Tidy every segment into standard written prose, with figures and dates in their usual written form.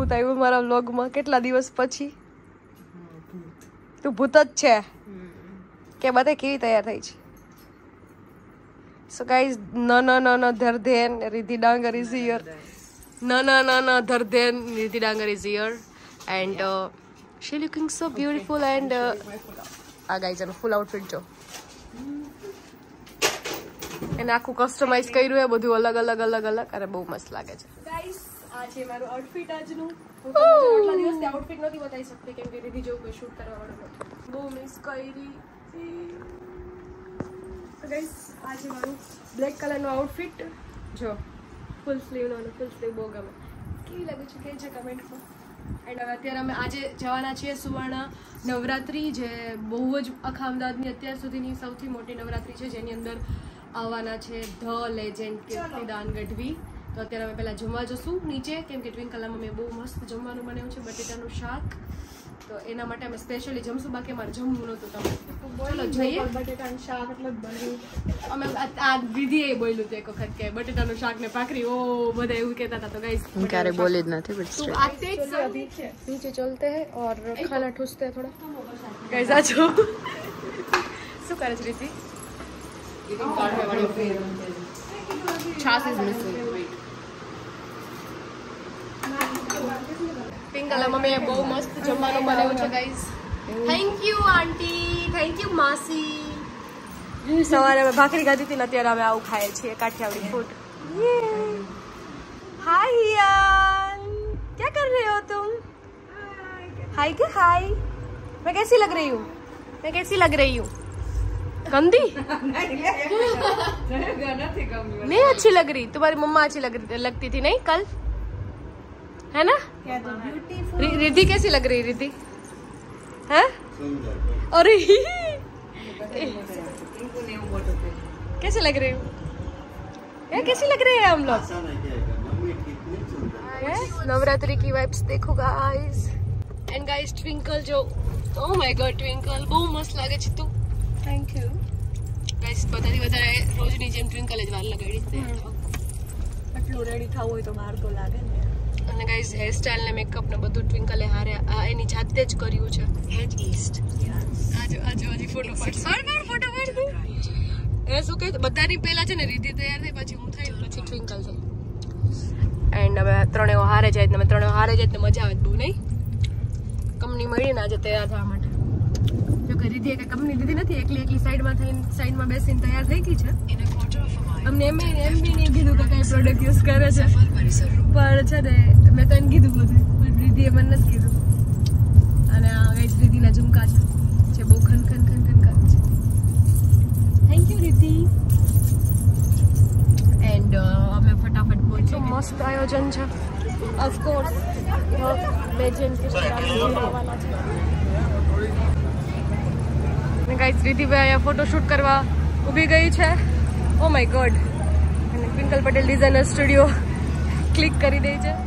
ભૂત આવ્યું મારા વ્લોગમાં કેટલા દિવસ પછી. તું ભૂત જ છે કે બતાય કેવી તૈયાર થઈ છે. So guys, no, Dhardhen, Riddhi Dangar is here. No, Dhardhen, Riddhi Dangar is here. And she looking so beautiful and guys, and full outfit jo. And આખું કસ્ટમાઇઝ કર્યું હે બધું અલગ અરે બહુ મસ્ત લાગે છે. ગાઈસ આ છે મારું આઉટફિટ આજનું. હું તમને આટલા દિવસથી આઉટફિટ નથી બતાવી શકતી કેમ કે રીધી જો કોઈ શૂટ કરવા વાળો નથી. બહુ મિસ કરી. તો ગાઈસ આ છે મારું બ્લેક કલરનું આઉટફિટ. જો ફૂલ સ્લીવનો અને ફૂલ સ્લીવ બહુ ગમે. કેવી લાગે છે કે છે કમેન્ટમાં. એન્ડ હવે અત્યારે અમે આજે જવાના છીએ સુવર્ણ નવરાત્રી, જે બહુ જ આખા અમદાવાદની અત્યાર સુધીની સૌથી મોટી નવરાત્રી છે, જેની અંદર આવવાના છે ધ લેજેન્ડ કીર્તિદાન ગઢવી. તો અત્યારે અમે પહેલાં જમવા જશું નીચે, કેમ કે ટ્વિંકલમાં મેં બહુ મસ્ત જમવાનું બનાવ્યું છે, બટેટાનું શાક. તો એના માટે અમે સ્પેશિયલી જમશું, બાકી અમારે જમવું નહોતું. તમે ચલો જઈએ. બટેટાનું શાક એટલે બન્યું અમે આ દીદીએ બોલ્યું હતું એક વખત કે બટેટાનું શાક ને ભાખરી. ઓ બધા એવું કહેતા હતા. તો ગાઈસ ક્યારે બોલી જ નથી, બટ तो आते ही नीचे चलते हैं और खाना ठूसते हैं थोड़ा. गाइस आ जाओ. શું કરે છે રીતિ? છાસ ઇઝ મિસિંગ. પિંકલા મમ્મીએ બહુ મસ્ત જમવાનું બનાવ્યું છે guys. Thank you aunty, thank you માસી. સવારે અમે ભાખરી ખાધી હતી ને અત્યારે અમે આવું ખાઈએ છીએ કાઠિયાવાડી ફૂડ. हाय यार, क्या कर रहे हो तुम? हाय के हाय. मैं कैसी लग रही हूँ? मैं कैसी लग रही हूँ? गंदी? नहीं अच्छी लग रही. तुम्हारी मम्मा अच्छी लगती थी नहीं कल, है ना? रिद्धि कैसी लग रही? रिद्धि है? अरे कैसे लग रही हूँ? कैसी लग रही है हम लोग? नवरात्रि की वाइब्स देखो गाइस. एंड गाइस ट्विंकल जो, ओ माय गॉड ट्विंकल બહુ મસ્ત લાગે છે તું. Thank you guys. બધાથી વધારે રોજની જેમ ટ્વિંકલ જ વાર લગાડી છે. આટલું રેડી થવું હોય તો વાર તો લાગે ને. અને ગાઈસ હેર સ્ટાઈલ ને મેકઅપ ને બધું ટ્વિંકલે હારે એની જાતે જ કર્યું છે. હેડ ઈસ્ટ. આજો ફોટો પાડ. ફોટો પાડ. એ શું કહે બધાની પહેલા છે ને રીતિ તૈયાર થઈ, પછી હું થઈ, પછી ટ્વિંકલ થઈ. એન્ડ અમે ત્રણેય હારે જાય ને મજા આવે બહુ નહીં. કંપની મળીને આજે તૈયાર થવા માટે. જો કે રીધિએ કઈ કંપની લીધી નથી, એકલી સાઈડમાં બેસીને તૈયાર થઈ ગઈ છે. અમને એમ બી નહીં કીધું કે કઈ પ્રોડક્ટ યુઝ કરે છે, પણ છે ને મેં તો એને કીધું બધું, પણ રીધિએ મને નથી કીધું. અને આ કઈ રીધિના ઝુમકા છે જે બહુ ખન કરે છે. Thank you રીધિ. એન્ડ અમે ફટાફટ પહોંચીએ. મસ્ત આયોજન છે. ઓફકોર્સ લેજેન્ડ આવવાના છે. અને ગાઈસ રીતિભાઈ અહીંયા ફોટોશૂટ કરવા ઊભી ગઈ છે. Oh my god. અને Twinkle Patel designer studio click કરી દે છે.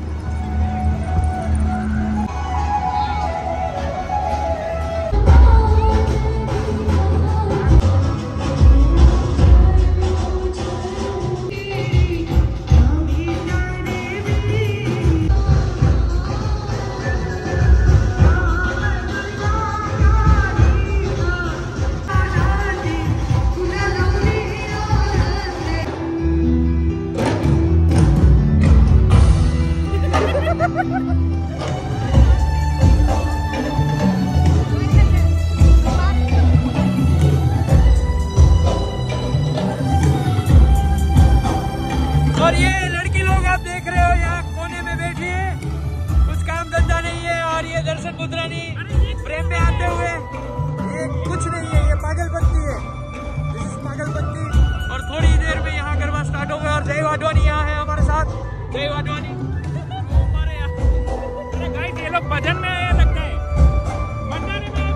और ये लड़की लोग आप देख रहे हो यहाँ कोने में बैठी है, कुछ काम धंधा नहीं है. और ये दर्शन मुद्रानी प्रेम में आते हुए, ये कुछ नहीं है, ये पागलपंती है. दिस इज पागलपंती. और थोड़ी देर में यहाँ गरबा स्टार्ट होगा. और जय वाधवानी यहाँ है हमारे साथ. जय वाधवानी हमारे यहाँ. अरे गाइस ये लोग भजन में आया लगता है. भंडारे में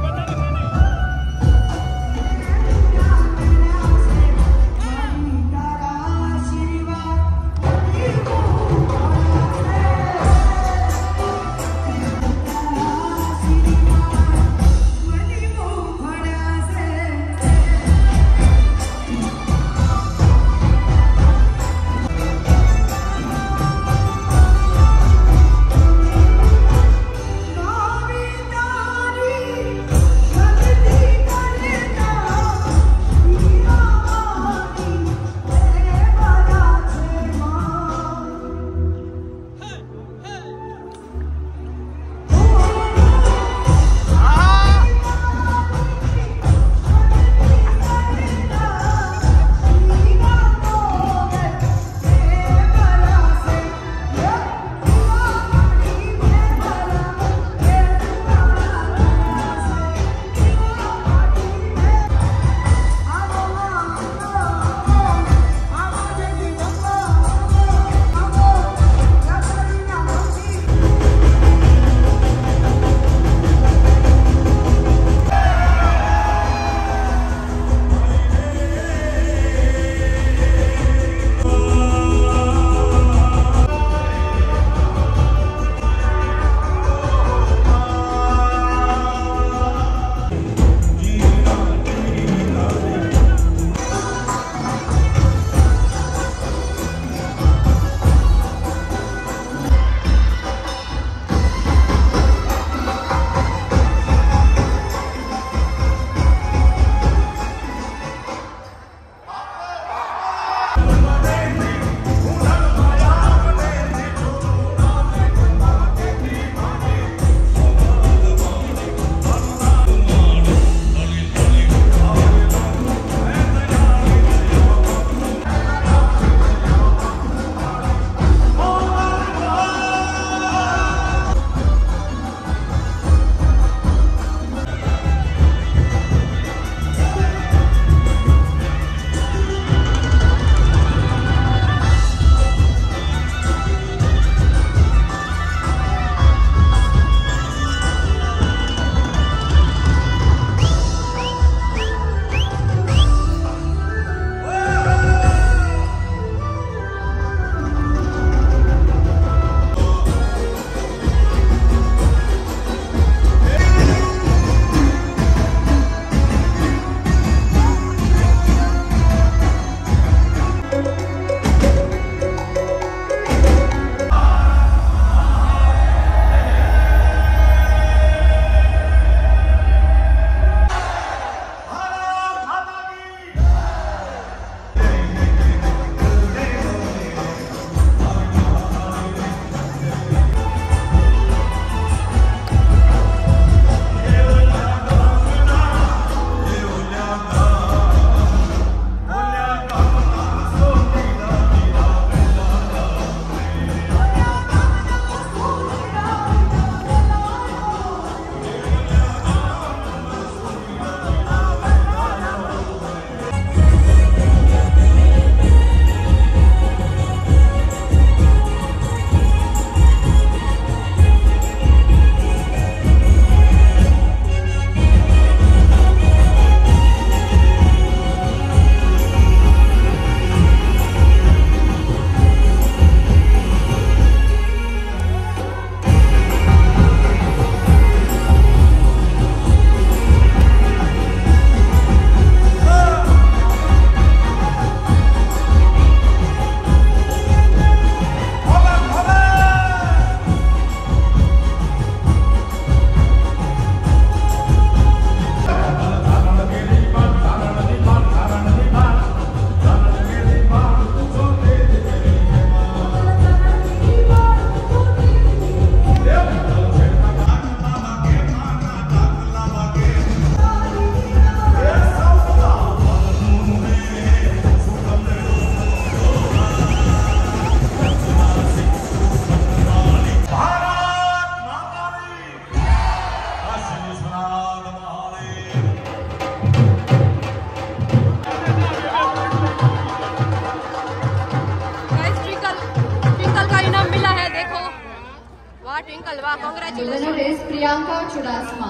वाह ट्विंकल वाह कांग्रेचुलेशन प्रियंका चुडासमा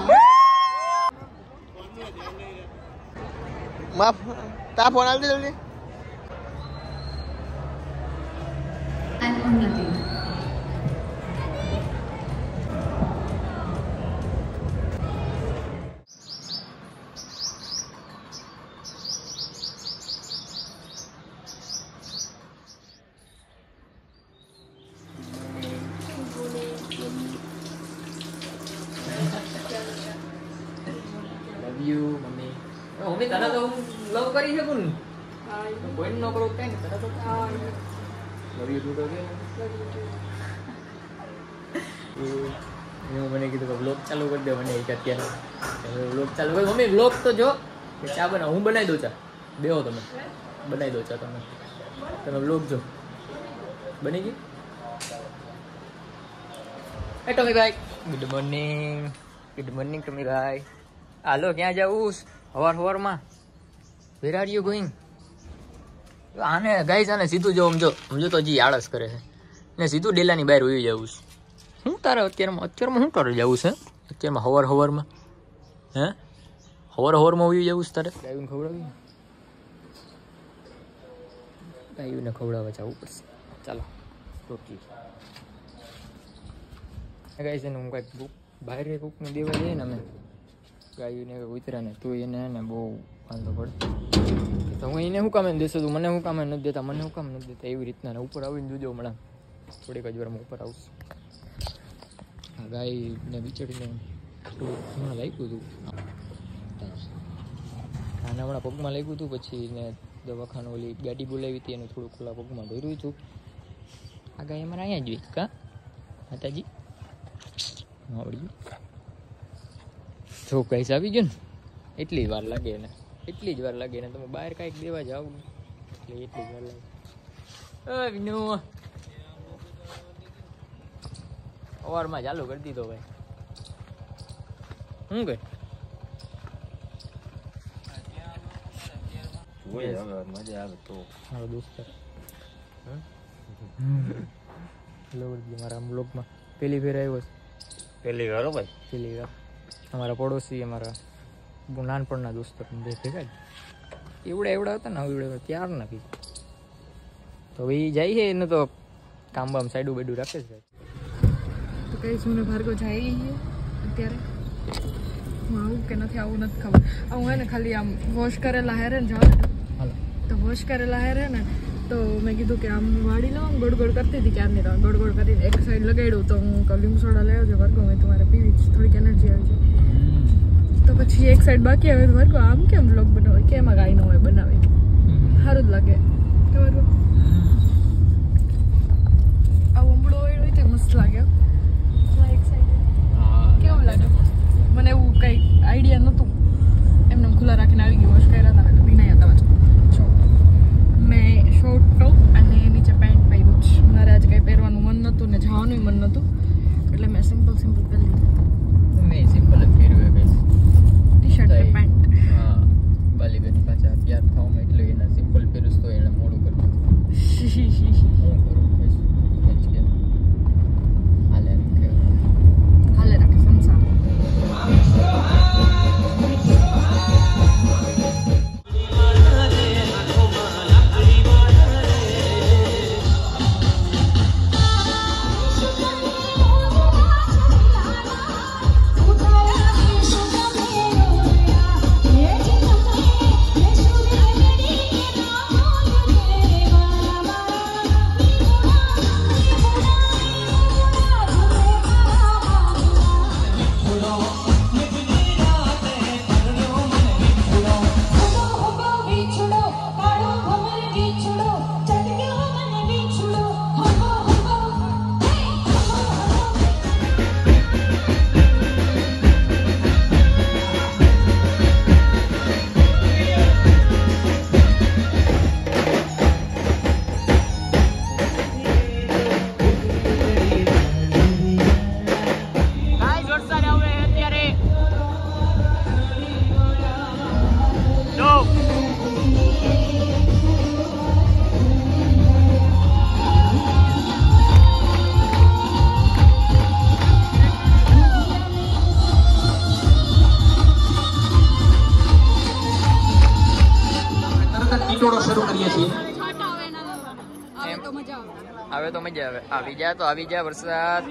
माफ ता फोन आल दे जल्दी and Unnati. Love you, mami. Oh, mami, tara daw love kari siya kun. Boy, no karo kain, tara daw. Love you too, okay? Love you too. मैं मैंने कीधु के व्लॉग चालू कर दे मैंने एक અત્યારે व्लॉग चालू कर मम्मी व्लॉग तो जो કે ચા બનાવ હું બનાવી દઉં ચા બેહો તમે બનાવી દો ચા તમે વ્લોગ જો બની ગઈ એ ટમી ભાઈ ગુડ મોર્નિંગ ટમી ભાઈ હાલો ક્યાં જાવું હવારમાં વેર આર યુ ગોઈંગ આને ગાઈસ આને સીધું જો સમજો તો હજી આળસ કરે છે ને સીધું ડેલાની બહાર ઉઈ જવું છે હું તારે અત્યારમાં શું કરવા જવું છે અત્યારમાં હવારમાં હે હવારમાં ઉઈ જવું છે તારે ગાયુને ખવડાવવા જવું પડશે ચાલો રોટલી ગાઈસ એને હું કાંઈક બુક બહાર કોકને દેવા જઈએ ને અમે ગાયુને ઉતરાને તો એને ને બહુ વાંધો પડે તો હું એને શું કામે દેશો તું મને શું કામે નથી દેતા એવી રીતના ઉપર આવીને જોજો હમણાં થોડીક જ વારમાં ઉપર આવશે આ ગાયને વિચડીને થોડું હમણાં લાગ્યું હતું આને હમણાં પગમાં લાગ્યું હતું પછી ને દવાખાનું ઓલી ગાડી બોલાવી હતી એને થોડું ખુલ્લા પગમાં ભર્યું હતું આ ગાય અમારે અહીંયા જ જોઈ કા માતાજી આવડ્યું જો ગાઈસ આવી ગયો ને એટલી જ વાર લાગે ને તમે બહાર કાંઈક દેવા જાવ ને એટલે એટલી જ વાર લાગે વિનુ સવારમાં ચાલુ કરી દીધો ભાઈ શું કે મજા આવે તો મારો દોસ્ત મારા બ્લોગમાં પહેલી ફેર આવ્યો છે પહેલી વાર અમારા પડોશી અમારા નાનપણના દોસ્તો ભેગા એવડા હતા ને એવડા ત્યાર નથી તો એ જાય છે એને તો કામ બામ સાઈડું બેડું રાખે છે તો કઈ શું ને ભાર્ગવ જાય અત્યારે હું આવું કે નથી આવું નથી ખબર હું હે ને ખાલી આમ વોશ કરેલા હેરે ને જાવ તો વોશ કરેલા હેરે ને તો મેં કીધું કે આમ વાળી લઉં ગોળ કરતી હતી ક્યારની તો ગોળ કરીને એક સાઈડ લગાડ્યું તો હું લીંબુ સોડા લઈ આવજો ભાર્ગવ મેં તમારે પીવી થોડીક એનર્જી આવી જાય તો પછી એક સાઈડ બાકી આવે તો ભાર્ગવ આમ કેમ વ્લોગ બનાવે કેમ આ ગાયનો હોય બનાવે સારું જ લાગે ભાર્ગવ આ ઉંબળો હોય તો મસ્ત લાગે કેવું લાગે મને એવું કંઈ આઈડિયા નહોતું એમને ખુલ્લા રાખીને આવી ગયું વોશ કર્યા હતા એટલે ભીનાયા હતા છો મેં શોર્ટ ટોપ અને નીચે પેન્ટ પહેર્યું છે મારે આજે કંઈ પહેરવાનું મન નહોતું ને જવાનું મન નહોતું એટલે મેં સિમ્પલ પહેરી લીધું મેં સિમ્પલ જ પહેર્યું હોય ટી શર્ટ ને પેન્ટ હા બાલીબેની પાછા તૈયાર થવામાં એટલે એના સિમ્પલ પહેર્યું તો એને મોડું કર્યું હાલે રાખે સંસાર આવે તો મજા આવે, આવી જાય તો આવી જાય વરસાદ.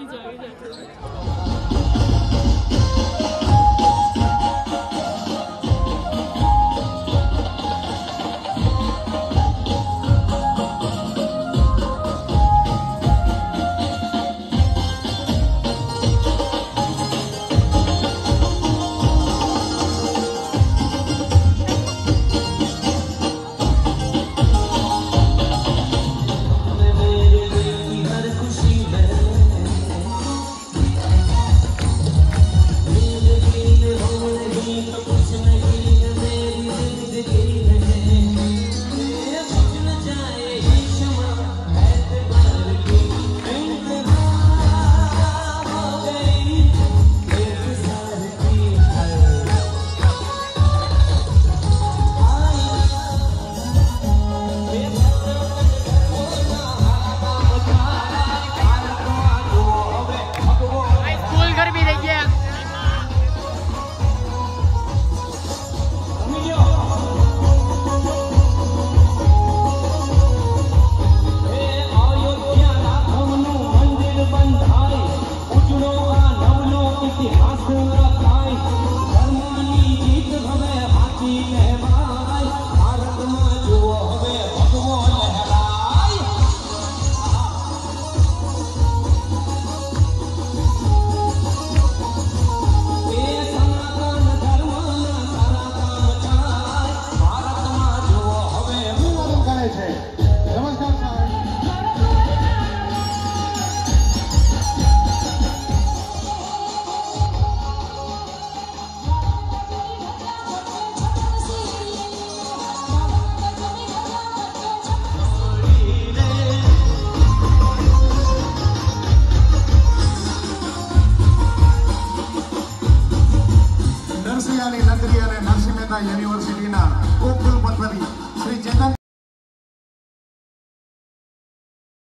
इतिहास